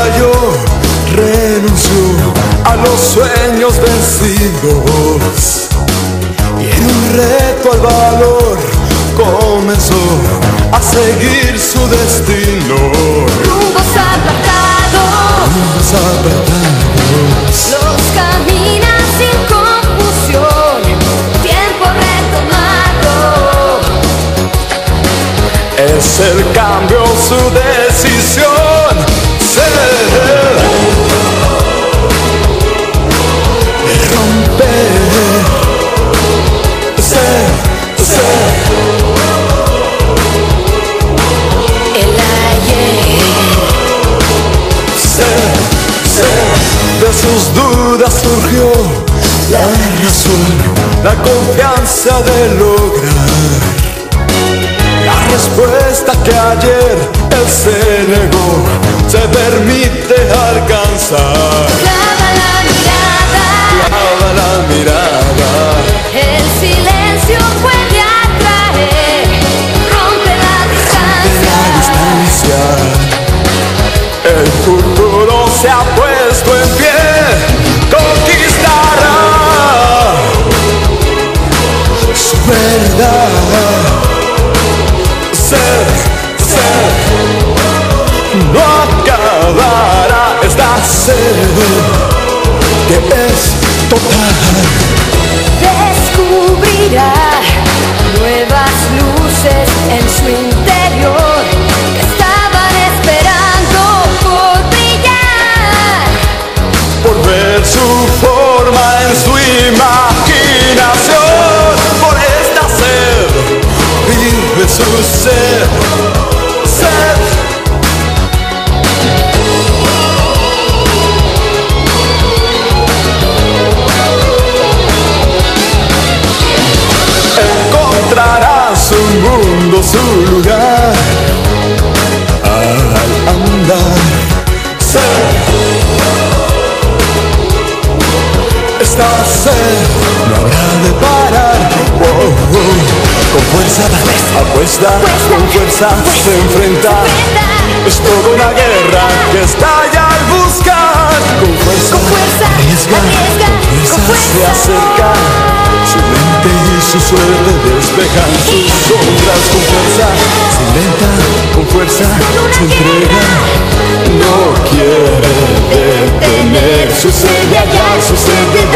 cayó, renunció a los sueños vencidos y en un reto al valor comenzó a seguir su destino. Rumbos apartados, los camina sin confusión, tiempo retomado. Es el cambio su decisión. Romper, El ayer, de sus dudas surgió la razón, la confianza de lograr la respuesta que ayer él se negó, se permite alcanzar. clava La mirada, el silencio puede atraer, rompe la distancia. el futuro se ha puesto en pie, conquistará su verdad. No acabará esta sed que es total. Descubrirá nuevas luces en su interior que estaban esperando por brillar, Por ver su forma en su imaginación. Por esta sed vive su sed. Encontrará su mundo, su lugar al andar. Esta sed no habrá de parar. Con fuerza apuesta, con fuerza se enfrenta. Es toda una guerra que estalla al buscar. Con fuerza arriesga, con fuerza se acerca. Su mente y su suerte despejan sus sombras. Con fuerza se inventa, con fuerza se entrega. No quiere detener su sed de hallar, su sed de